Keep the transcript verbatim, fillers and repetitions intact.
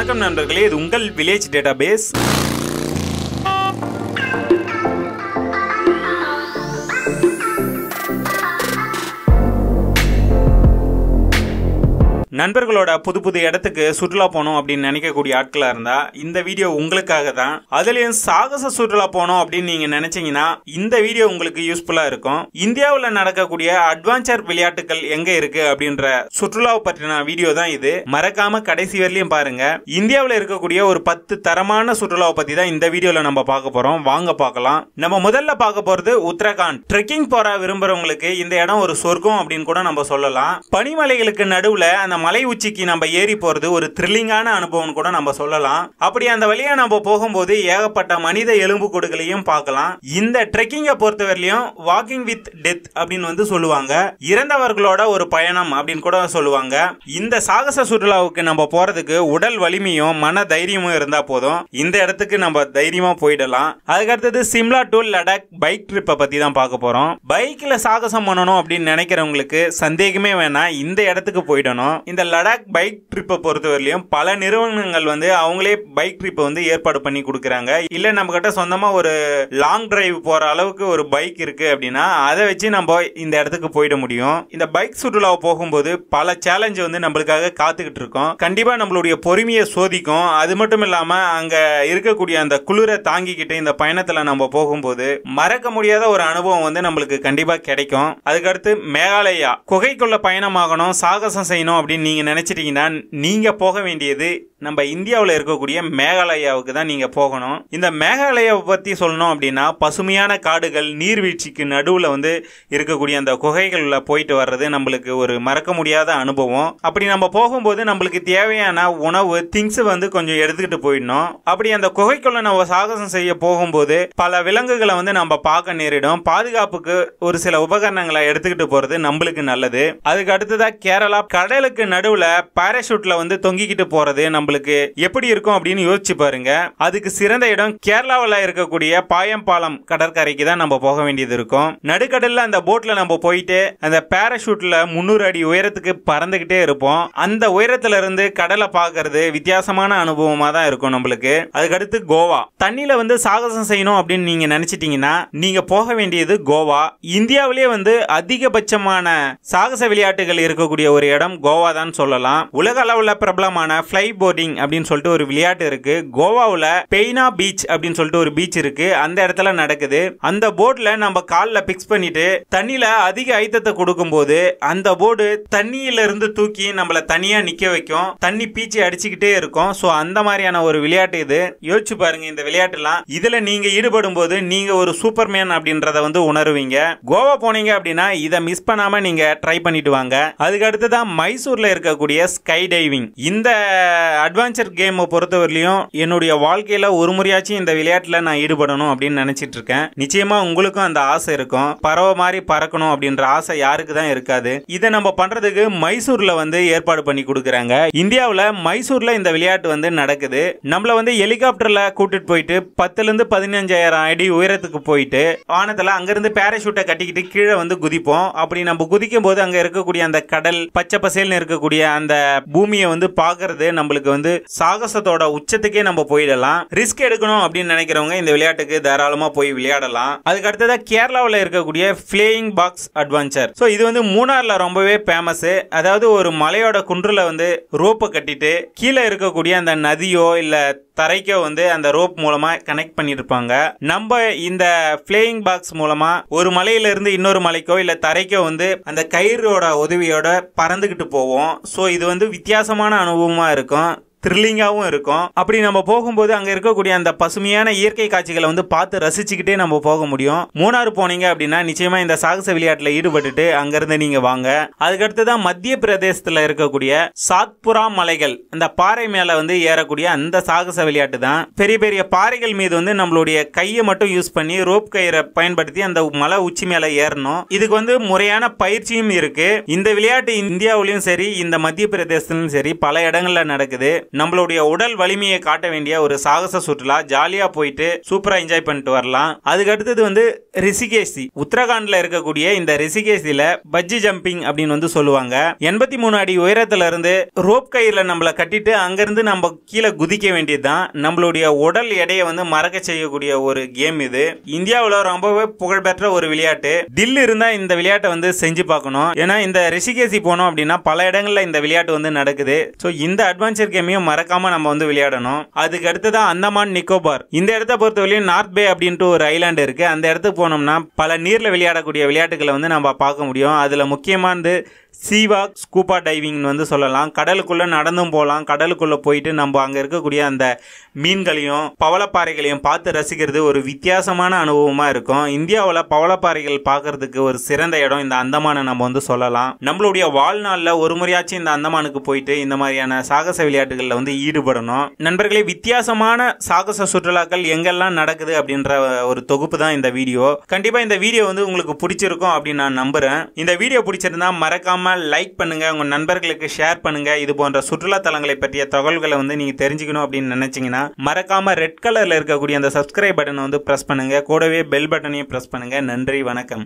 வணக்கம் நண்பர்களே, இது உங்கள் வில்லேஜ் டேட்டாபேஸ். நண்பர்களோட புது புது இடத்துக்கு சுற்றுலா போகணும் அப்படின்னு நினைக்கக்கூடிய ஆட்களா இருந்தா இந்த வீடியோ உங்களுக்காக தான். அதுலயும் சாகச சுற்றுலா போகணும் அப்படின்னு நீங்க நினைச்சீங்கன்னா இந்த வீடியோ உங்களுக்கு யூஸ்ஃபுல்லா இருக்கும். இந்தியாவில் நடக்கக்கூடிய அட்வென்ச்சர் விளையாட்டுகள் எங்க இருக்கு அப்படின்ற சுற்றுலாவை பற்றின வீடியோ தான் இது. மறக்காம கடைசி வரையிலும் பாருங்க. இந்தியாவில் இருக்கக்கூடிய ஒரு பத்து தரமான சுற்றுலாவை பத்தி தான் இந்த வீடியோல நம்ம பார்க்க போறோம். வாங்க பார்க்கலாம். நம்ம முதல்ல பார்க்க போறது உத்தரகாண்ட். ட்ரெக்கிங் போற விரும்புறவங்களுக்கு இந்த இடம் ஒரு சொர்க்கம் அப்படின்னு கூட நம்ம சொல்லலாம். பனிமலைகளுக்கு நடுவுல அந்த மலை உச்சிக்கு நம்ம ஏறி போறது ஒரு த்ரில்லிங்கான அனுபவம் கூட நம்ம சொல்லலாம். அப்படி அந்த வழியா நம்ம போகும்போது ஏகப்பட்ட மனித எலும்பு கூடுகளையும் பார்க்கலாம். இந்த ட்ரெக்கிங்கை பொறுத்தவரையிலும் வாக்கிங் வித் டெத் அப்படின்னு வந்து சொல்லுவாங்க. இறந்தவர்களோட ஒரு பயணம் அப்படின்னு கூட சொல்லுவாங்க. இந்த சாகச சுற்றுலாவுக்கு நம்ம போறதுக்கு உடல் வலிமையும் மன தைரியமும் இருந்தா போதும். இந்த இடத்துக்கு நம்ம தைரியமா போயிடலாம். அதுக்கடுத்தது சிம்லா டு லடாக் பைக் ட்ரிப்பை பத்தி தான் பார்க்க போறோம். பைக்ல சாகசம் பண்ணணும் அப்படின்னு நினைக்கிறவங்களுக்கு சந்தேகமே வேணாம், இந்த இடத்துக்கு போயிடணும். இந்த லடாக் பைக் ட்ரிப்பை பொறுத்தவரையிலும் பல நிறுவனங்கள் வந்து அவங்களே பைக் ட்ரிப்பை வந்து ஏற்பாடு பண்ணி கொடுக்குறாங்க. இல்ல நம்ம கிட்ட சொந்தமா ஒரு லாங் டிரைவ் போற அளவுக்கு ஒரு பைக் இருக்கு அப்படின்னா அதை வச்சு நம்ம இந்த இடத்துக்கு போயிட முடியும். இந்த பைக் சுற்றுலா போகும்போது பல சேலஞ்ச் வந்து நம்மளுக்காக காத்துக்கிட்டு இருக்கோம். கண்டிப்பா நம்மளுடைய பொறுமையை சோதிக்கும். அது மட்டும் இல்லாம அங்க இருக்கக்கூடிய அந்த குளிரை தாங்கிக்கிட்டு இந்த பயணத்துல நம்ம போகும்போது மறக்க முடியாத ஒரு அனுபவம் வந்து நம்மளுக்கு கண்டிப்பா கிடைக்கும். அதுக்கடுத்து மேகாலயா. குகைக்குள்ள பயணமாகணும், சாகசம் செய்யணும் அப்படின்னு நீங்க நினைச்சிட்டீங்கன்னா நீங்க போக வேண்டியது நம்ம இந்தியாவில் இருக்கக்கூடிய மேகாலயாவுக்கு தான் நீங்க போகணும். இந்த மேகாலயாவை பத்தி சொல்லணும் அப்படின்னா பசுமையான காடுகள், நீர்வீழ்ச்சிக்கு நடுவுல வந்து இருக்கக்கூடிய அந்த குகைகள்ல போயிட்டு வர்றது நம்மளுக்கு ஒரு மறக்க முடியாத அனுபவம். அப்படி நம்ம போகும்போது நம்மளுக்கு தேவையான உணவு திங்ஸ் வந்து கொஞ்சம் எடுத்துக்கிட்டு போயிடணும். அப்படி அந்த குகைக்குள்ள நம்ம சாகசம் செய்ய போகும்போது பல விலங்குகளை வந்து நம்ம பார்க்க நேரிடும். பாதுகாப்புக்கு ஒரு சில உபகரணங்களை எடுத்துக்கிட்டு போறது நம்மளுக்கு நல்லது. அதுக்கு அடுத்ததா கேரளா. கடலுக்கு நடுவுல பாராசூட்ல வந்து தொங்கிக்கிட்டு போறது நம்மளுக்கு எப்படி இருக்கும் அப்படின்னு யோசிச்சு பாருங்க. அதுக்கு சிறந்த இடம் கேரளாவில் இருக்கக்கூடிய பாயம்பாலம் கடற்கரைக்கு தான் நம்ம போக வேண்டியது இருக்கும். நடுக்கடல்ல அந்த போட்ல நம்ம போயிட்டு அந்த பாராசூட்ல முன்னூறு அடி உயரத்துக்கு பறந்துகிட்டே இருப்போம். அந்த உயரத்துல இருந்து கடலை பார்க்கறது வித்தியாசமான அனுபவமா தான் இருக்கும் நம்மளுக்கு. அதுக்கடுத்து கோவா. தண்ணியில வந்து சாகசம் செய்யணும் அப்படின்னு நீங்க நினைச்சிட்டீங்கன்னா நீங்க போக வேண்டியது கோவா. இந்தியாவிலேயே வந்து அதிகபட்சமான சாகச விளையாட்டுகள் இருக்கக்கூடிய ஒரு இடம் கோவா தான் சொல்லலாம். உலக அளவுல பிரபலமான ஃப்ளை போர்டிங் அப்படின்னு சொல்லிட்டு ஒரு விளையாட்டு இருக்கு. கோவாவுல பெய்னா பீச் அப்படின்னு சொல்லிட்டு ஒரு பீச் இருக்கு. அந்த இடத்துல நடக்குது. அந்த போர்ட்ல நம்ம கால்ல பிக்ஸ் பண்ணிட்டு தண்ணியில அதிக அழுத்தத்தை கொடுக்கும் போது அந்த போர்டு தண்ணியில இருந்து தூக்கி நம்மள தனியா நிக்க வைக்கும். தண்ணி பீச்சி அடிச்சுக்கிட்டே இருக்கும். சோ அந்த மாதிரியான ஒரு விளையாட்டு இது. யோசிச்சு பாருங்க இந்த விளையாட்டுலாம். இதுல நீங்க ஈடுபடும் போது நீங்க ஒரு சூப்பர்மேன் அப்படின்றத வந்து உணர்வீங்க. கோவா போனீங்க அப்படின்னா இதை மிஸ் பண்ணாம நீங்க ட்ரை பண்ணிட்டு வாங்க. அதுக்கு அடுத்ததான் மைசூர்ல இருக்கக்கூடிய ஸ்கை டைவிங். இந்த அட்வென்ச்சர் கேம் பொறுத்தவரையிலும் என்னுடைய வாழ்க்கையில ஒரு முறையாச்சும் இந்த விளையாட்டுல நான் ஈடுபடணும் அப்படின்னு நினைச்சிட்டு இருக்கேன். நிச்சயமா உங்களுக்கும் அந்த ஆசை இருக்கும். பறவை மாதிரி பறக்கணும் அப்படின்ற ஆசை யாருக்கு தான் இருக்காது. இதை நம்ம பண்றதுக்கு மைசூர்ல வந்து ஏற்பாடு பண்ணி கொடுக்கறாங்க. இந்தியாவில் மைசூர்ல இந்த விளையாட்டு வந்து நடக்குது. நம்மள வந்து ஹெலிகாப்டர்ல கூட்டிட்டு போயிட்டு பத்துல இருந்து பதினஞ்சாயிரம் அடி உயரத்துக்கு போயிட்டு வானத்துல அங்கிருந்து பாராசூட்டை கட்டிக்கிட்டு கீழே வந்து குதிப்போம். அப்படி நம்ம குதிக்கும் போது அங்க இருக்கக்கூடிய அந்த கடல் பச்சை பசேல்னு இருக்கக்கூடிய அந்த பூமியை வந்து பாக்குறது நம்மளுக்கு வந்து சாகசத்தோட உச்சத்துக்கே நம்ம போயிடலாம். ரிஸ்க் எடுக்கணும் அப்படின்னு நினைக்கிறவங்க இந்த விளையாட்டுக்கு தாராளமா போய் விளையாடலாம். அதுக்கு அடுத்ததா கேரளாவில் இருக்கக்கூடிய ஃபிளேயிங் பாக்ஸ் அட்வென்ச்சர். சோ இது வந்து மூணார்ல ரொம்பவே ஃபேமஸ். அதாவது ஒரு மலையோட குன்றுல வந்து ரோப்பை கட்டிட்டு கீழே இருக்கக்கூடிய அந்த நதியோ இல்ல தரைக்கோ வந்து அந்த ரோப் மூலமா கனெக்ட் பண்ணிருப்பாங்க. நம்ம இந்த ஃபிளேயிங் பாக்ஸ் மூலமா ஒரு மலையில இருந்து இன்னொரு மலைக்கோ இல்ல தரைக்கோ வந்து அந்த கயிறோட உதவியோட பறந்துகிட்டு போவோம். சோ இது வந்து வித்தியாசமான அனுபவமா இருக்கும். த்ரில்லிங்காகவும் இருக்கும். அப்படி நம்ம போகும்போது அங்க இருக்கக்கூடிய அந்த பசுமையான இயற்கை காட்சிகளை வந்து பார்த்து ரசிச்சுக்கிட்டே நம்ம போக முடியும். மூணாறு போனீங்க அப்படின்னா நிச்சயமா இந்த சாகச விளையாட்டுல ஈடுபட்டுட்டு அங்கிருந்து நீங்க வாங்க. அதுக்கடுத்துதான் மத்திய பிரதேசத்துல இருக்கக்கூடிய சாத்புரா மலைகள். அந்த பாறை மேல வந்து ஏறக்கூடிய அந்த சாகச விளையாட்டு தான். பெரிய பெரிய பாறைகள் மீது வந்து நம்மளுடைய கையை மட்டும் யூஸ் பண்ணி ரோப் கயிறை பயன்படுத்தி அந்த மலை உச்சி மேல ஏறணும். இதுக்கு வந்து முறையான பயிற்சியும் இருக்கு. இந்த விளையாட்டு இந்தியாவிலும் சரி இந்த மத்திய பிரதேசத்திலும் சரி பல இடங்கள்ல நடக்குது. நம்மளுடைய உடல் வலிமையை காட்ட வேண்டிய ஒரு சாகச சுற்றுலா. ஜாலியா போயிட்டு சூப்பரா என்ஜாய் பண்ணிட்டு வரலாம். அதுக்கு அடுத்தது வந்து ரிஷிகேசி. உத்தரகாண்ட்ல இருக்கக்கூடிய இந்த ரிஷிகேசில பஜ்ஜி ஜம்பிங் அப்படின்னு வந்து சொல்லுவாங்க. எண்பத்தி மூணு அடி உயரத்துல இருந்து ரோப் கயிறுல நம்மள கட்டிட்டு அங்கிருந்து நம்ம கீழே குதிக்க வேண்டியதுதான். நம்மளுடைய உடல் எடையை வந்து மறக்க செய்யக்கூடிய ஒரு கேம் இது. இந்தியாவில் ரொம்பவே புகழ்பெற்ற ஒரு விளையாட்டு. தில் இருந்தா இந்த விளையாட்டை வந்து செஞ்சு பார்க்கணும். ஏன்னா இந்த ரிஷிகேசி போனோம் அப்படின்னா பல இடங்கள்ல இந்த விளையாட்டு வந்து நடக்குது. ஸோ இந்த அட்வென்ச்சர் கேமையும் மறக்காம நம்ம வந்து விளையாடணும். அதுக்கு அடுத்ததான் அந்தமான் நிக்கோபார். இந்த இடத்த பொறுத்தவரையும் நார்த் பே அப்படின்ட்டு ஒரு ஐலாண்டு இருக்கு. அந்த இடத்துக்கு போனோம்னா பல நீர்ல விளையாடக்கூடிய விளையாட்டுகளை வந்து நம்ம பார்க்க முடியும். அதுல முக்கியமானது சீவாக் ஸ்கூபா டைவிங் வந்து சொல்லலாம். கடலுக்குள்ள நடந்தும் போகலாம். கடலுக்குள்ள போயிட்டு நம்ம அங்க இருக்கக்கூடிய அந்த மீன்களையும் பவளப்பாறைகளையும் பார்த்து ரசிக்கிறது ஒரு வித்தியாசமான அனுபவமா இருக்கும். இந்தியாவில் பவளப்பாறைகள் பார்க்கறதுக்கு ஒரு சிறந்த இடம் இந்த அந்தமானை நம்ம வந்து சொல்லலாம். நம்மளுடைய வாழ்நாளில் ஒரு முறையாச்சும் இந்த அந்தமானுக்கு போயிட்டு இந்த மாதிரியான சாகச விளையாட்டுகளில் வந்து ஈடுபடணும். நண்பர்களே, வித்தியாசமான சாகச சுற்றுலாக்கள் எங்கெல்லாம் நடக்குது அப்படின்ற ஒரு தொகுப்பு தான் இந்த வீடியோ. கண்டிப்பா இந்த வீடியோ வந்து உங்களுக்கு பிடிச்சிருக்கும் அப்படின்னு நான் நம்புறேன். இந்த வீடியோ பிடிச்சிருந்தா மறக்காம லைக் பண்ணுங்க, உங்க நண்பர்களுக்கு ஷேர் பண்ணுங்க. இது போன்ற சுற்றுலா தலங்களை பற்றிய தகவல்களை வந்து நீங்க தெரிஞ்சுக்கணும் அப்படின்னு நினைச்சீங்கன்னா மறக்காம ரெட் கலர்ல இருக்கக்கூடிய அந்த சப்ஸ்கிரைப் பட்டனை வந்து பிரஸ் பண்ணுங்க. கூடவே பெல் பட்டனையும் பிரஸ் பண்ணுங்க. நன்றி, வணக்கம்.